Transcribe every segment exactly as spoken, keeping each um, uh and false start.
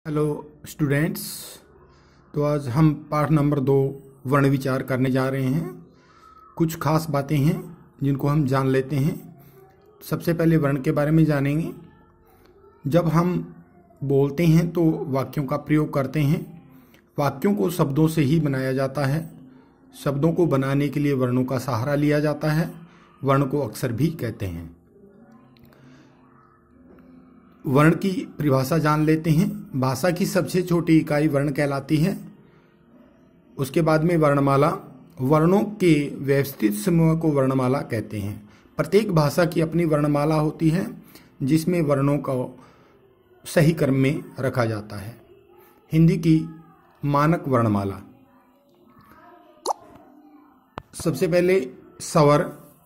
Hello students. तो आज हम पाठ नंबर दो वर्ण विचार करने जा रहे हैं। कुछ खास बातें हैं जिनको हम जान लेते हैं। सबसे पहले वर्ण के बारे में जानेंगे। जब हम बोलते हैं तो वाक्यों का प्रयोग करते हैं। वाक्यों को शब्दों से ही बनाया जाता है। शब्दों को बनाने के लिए वर्णों का सहारा लिया जाता है। वर्ण को अक्षर भी कहते हैं। वर्ण की परिभाषा जान लेते हैं। भाषा की सबसे छोटी इकाई वर्ण कहलाती है। उसके बाद में वर्णमाला। वर्णों के व्यवस्थित समूह को वर्णमाला कहते हैं। प्रत्येक भाषा की अपनी वर्णमाला होती है जिसमें वर्णों को सही क्रम में रखा जाता है। हिंदी की मानक वर्णमाला। सबसे पहले स्वर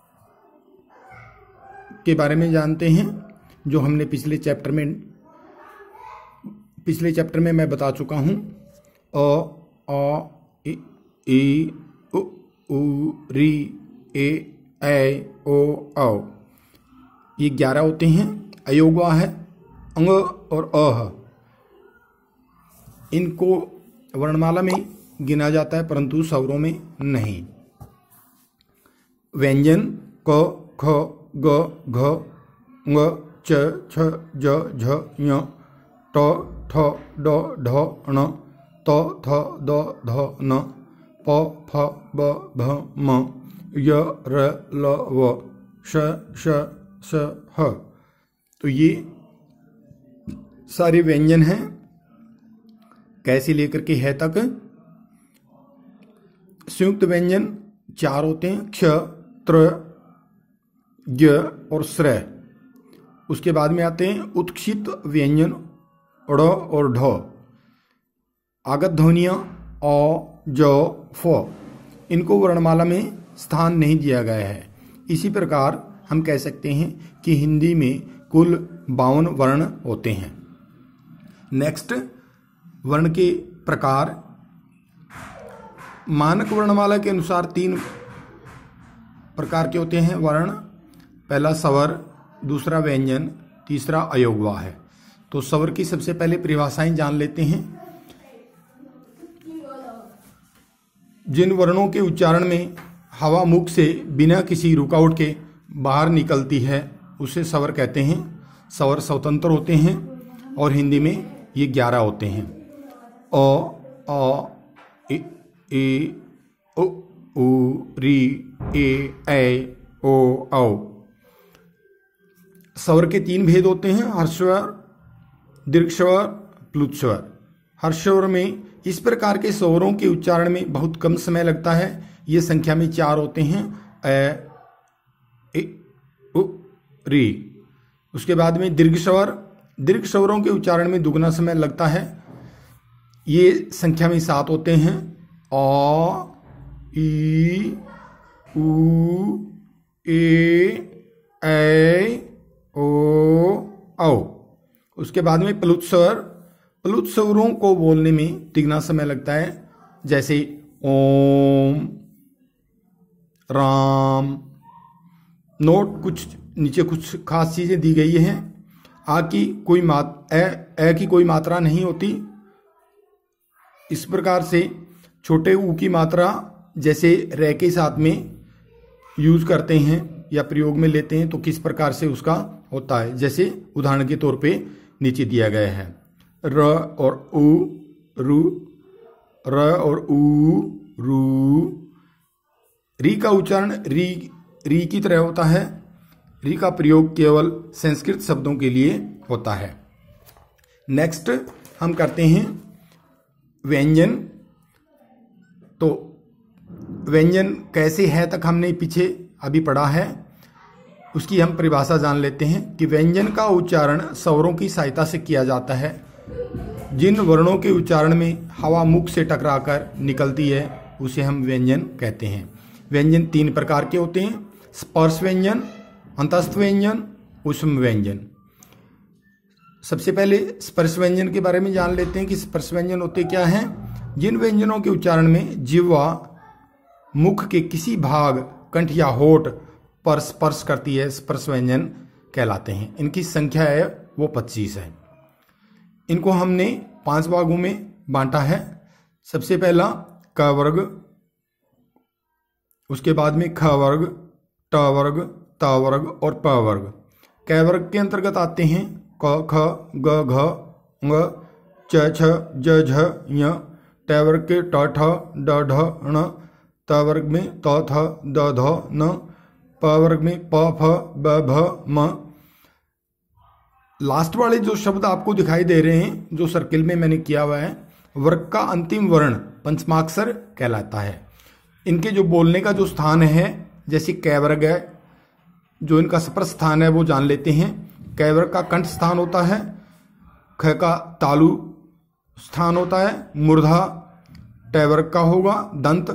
के बारे में जानते हैं, जो हमने पिछले चैप्टर में पिछले चैप्टर में मैं बता चुका हूं। अ आ इ ई उ ऊ री ए ऐ ओ औ ये ग्यारह होते हैं। अयोगवा है अंग और अह। इनको वर्णमाला में गिना जाता है परंतु स्वरों में नहीं। व्यंजन क ख ग घ ङ च छ ज झ ञ ट ठ ड ढ ण त थ द ध न प फ ब भ म य र ल व श श स ह। तो ये सारे व्यंजन हैं कैसे लेकर के है तक। संयुक्त व्यंजन चार होते हैं, क्ष, त्र, ज्ञ और श्रय। उसके बाद में आते हैं उत्क्षिप्त व्यंजन ड़ और ढ। आगत ध्वनियां अ, ज, फ। इनको वर्णमाला में स्थान नहीं दिया गया है। इसी प्रकार हम कह सकते हैं कि हिंदी में कुल बावन वर्ण होते हैं। नेक्स्ट, वर्ण के प्रकार। मानक वर्णमाला के अनुसार तीन प्रकार के होते हैं वर्ण। पहला स्वर, दूसरा व्यंजन, तीसरा अयोगवा है। तो स्वर की सबसे पहले परिभाषाएं जान लेते हैं। जिन वर्णों के उच्चारण में हवा मुख से बिना किसी रुकावट के बाहर निकलती है उसे स्वर कहते हैं। स्वर स्वतंत्र होते हैं और हिंदी में ये ग्यारह होते हैं। अ, आ, इ, ई, उ, ऊ, री, ए, ऐ, ओ, औ। स्वर के तीन भेद होते हैं, हर्षस्वर, दीर्घस्वर, प्लुतस्वर। हर्षस्वर में इस प्रकार के स्वरों के उच्चारण में बहुत कम समय लगता है। ये संख्या में चार होते हैं, ए, इ, उ, री। उसके बाद में दीर्घस्वर। दीर्घ स्वरों के उच्चारण में दुगना समय लगता है। ये संख्या में सात होते हैं, अ, ई, उ, ए, ऐ, ओ, औ। उसके बाद में प्लुत स्वर। प्लुत स्वरों को बोलने में तिगना समय लगता है, जैसे ओम, राम। नोट कुछ नीचे कुछ खास चीजें दी गई हैं। आ की कोई मात ए, ए की कोई मात्रा नहीं होती। इस प्रकार से छोटे ऊ की मात्रा जैसे रे के साथ में यूज करते हैं या प्रयोग में लेते हैं तो किस प्रकार से उसका होता है, जैसे उदाहरण के तौर पे नीचे दिया गया है। र और उ, रु, र और उ, रु। री का उच्चारण री री की तरह होता है। री का प्रयोग केवल संस्कृत शब्दों के लिए होता है। नेक्स्ट हम करते हैं व्यंजन। तो व्यंजन कैसे है तक हमने पीछे अभी पढ़ा है। उसकी हम परिभाषा जान लेते हैं कि व्यंजन का उच्चारण स्वरों की सहायता से किया जाता है। जिन वर्णों के उच्चारण में हवा मुख से टकराकर निकलती है उसे हम व्यंजन कहते हैं। व्यंजन तीन प्रकार के होते हैं, स्पर्श व्यंजन, अंतस्थ व्यंजन, ऊष्म व्यंजन। सबसे पहले स्पर्श व्यंजन के बारे में जान लेते हैं कि स्पर्श व्यंजन होते क्या हैं। जिन व्यंजनों के उच्चारण में जिह्वा मुख के किसी भाग, कंठ या होठ पर स्पर्श करती है, स्पर्श व्यंजन कहलाते हैं। इनकी संख्या है वो पच्चीस है। इनको हमने पांच भागों में बांटा है। सबसे पहला क वर्ग, उसके बाद में ख वर्ग, ट वर्ग, त वर्ग और प वर्ग। क वर्ग के अंतर्गत आते हैं क, ख, ग, घ, ङ, च, छ, ज, झ, ञ। ट वर्ग के ट, ठ, ड, ढ, ण। त वर्ग में त, थ, द, ध, न। प वर्ग में प, फ, ब, भ, म। लास्ट वाले जो शब्द आपको दिखाई दे रहे हैं, जो सर्किल में मैंने किया हुआ है, वर्ग का अंतिम वर्ण पंचमाक्षर कहलाता है। इनके जो बोलने का जो स्थान है, जैसे कै वर्ग है, जो इनका स्पर्श स्थान है वो जान लेते हैं। कै वर्ग का कंठ स्थान होता है, ख का तालु स्थान होता है, मूर्धा। ट वर्ग का होगा दंत,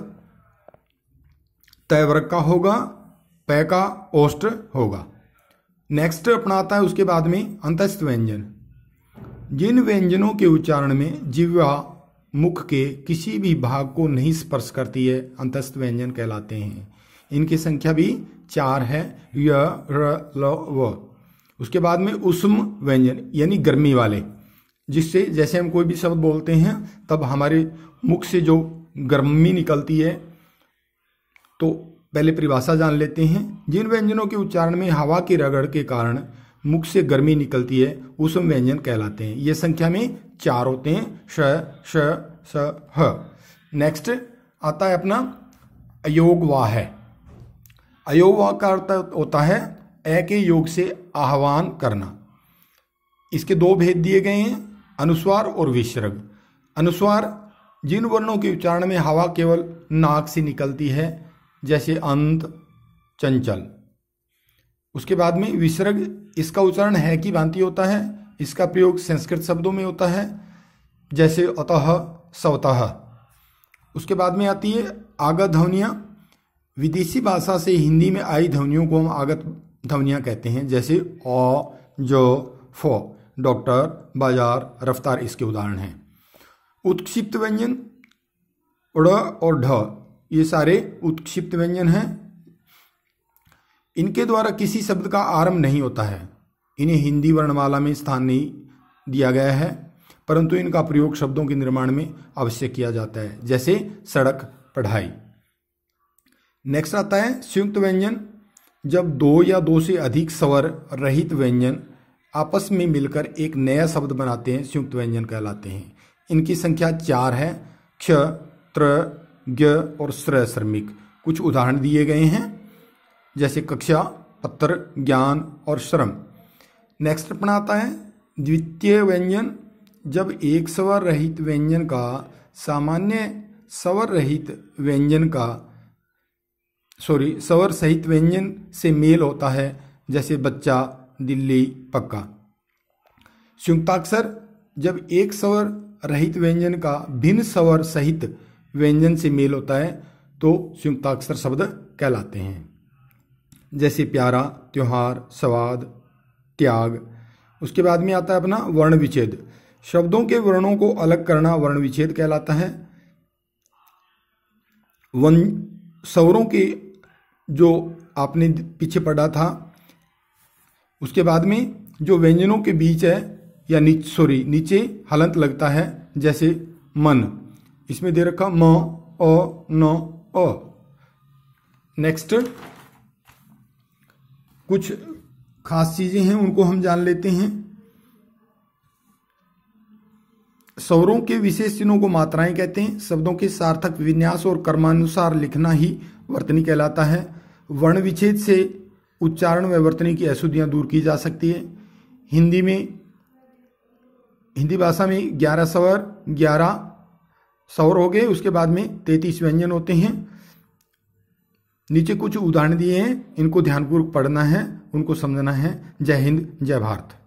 त वर्ग का होगा पै का ओष्ठ होगा। नेक्स्ट अपना आता है उसके बाद में अंतस्थ व्यंजन। जिन व्यंजनों के उच्चारण में जिह्वा मुख के किसी भी भाग को नहीं स्पर्श करती है, अंतस्थ व्यंजन कहलाते हैं। इनकी संख्या भी चार है, य, र, ल, व। उसके बाद में उष्म व्यंजन यानी गर्मी वाले, जिससे जैसे हम कोई भी शब्द बोलते हैं तब हमारे मुख से जो गर्मी निकलती है। तो पहले परिभाषा जान लेते हैं। जिन व्यंजनों के उच्चारण में हवा की रगड़ के कारण मुख से गर्मी निकलती है, उष्म व्यंजन कहलाते हैं। ये संख्या में चार होते हैं, श, श, स, ह। नेक्स्ट आता है अपना अयोग वा है। अयोग वा का अर्थ होता है ए के योग से आह्वान करना। इसके दो भेद दिए गए हैं, अनुस्वार और विसर्ग। अनुस्वार जिन वर्णों के उच्चारण में हवा केवल नाक से निकलती है, जैसे अंत, चंचल। उसके बाद में विसर्ग, इसका उच्चारण है की भांति होता है। इसका प्रयोग संस्कृत शब्दों में होता है, जैसे अतः, स्वतः। उसके बाद में आती है आगत ध्वनियाँ। विदेशी भाषा से हिंदी में आई ध्वनियों को हम आगत ध्वनियाँ कहते हैं, जैसे अ, जो, फ। डॉक्टर, बाजार, रफ्तार इसके उदाहरण हैं। उत्क्षिप्त व्यंजन ड़ और ढ, ये सारे उत्क्षिप्त व्यंजन हैं। इनके द्वारा किसी शब्द का आरंभ नहीं होता है। इन्हें हिंदी वर्णमाला में स्थान नहीं दिया गया है, परंतु इनका प्रयोग शब्दों के निर्माण में अवश्य किया जाता है, जैसे सड़क, पढ़ाई। नेक्स्ट आता है संयुक्त व्यंजन। जब दो या दो से अधिक स्वर रहित व्यंजन आपस में मिलकर एक नया शब्द बनाते हैं, संयुक्त व्यंजन कहलाते हैं। इनकी संख्या चार है, क्ष, त्र, ज्ञ और श्र, श्रमिक। कुछ उदाहरण दिए गए हैं, जैसे कक्षा, पत्र, ज्ञान और श्रम। नेक्स्ट अपना आता है द्वितीय व्यंजन। जब एक स्वर रहित व्यंजन का सामान्य स्वर रहित व्यंजन का सॉरी स्वर सहित व्यंजन से मेल होता है, जैसे बच्चा, दिल्ली, पक्का। संयुक्ताक्षर, जब एक स्वर रहित व्यंजन का भिन्न स्वर सहित व्यंजन से मेल होता है तो संयुक्ताक्षर शब्द कहलाते हैं, जैसे प्यारा, त्योहार, स्वाद, त्याग। उसके बाद में आता है अपना वर्ण विच्छेद। शब्दों के वर्णों को अलग करना वर्ण विच्छेद कहलाता है। वन स्वरों के जो आपने पीछे पढ़ा था, उसके बाद में जो व्यंजनों के बीच है या नीचे सॉरी नीचे हलंत लगता है, जैसे मन, इसमें दे रखा म, अ, न, अ। नेक्स्ट कुछ खास चीजें हैं, उनको हम जान लेते हैं। स्वरों के विशेष चिन्हों को मात्राएं कहते हैं। शब्दों के सार्थक विन्यास और कर्मानुसार लिखना ही वर्तनी कहलाता है। वर्ण विच्छेद से उच्चारण व वर्तनी की अशुद्धियां दूर की जा सकती है। हिंदी में हिंदी भाषा में ग्यारह स्वर ग्यारह स्वर हो गए। उसके बाद में तैंतीस व्यंजन होते हैं। नीचे कुछ उदाहरण दिए हैं, इनको ध्यानपूर्वक पढ़ना है, उनको समझना है। जय हिंद, जय भारत।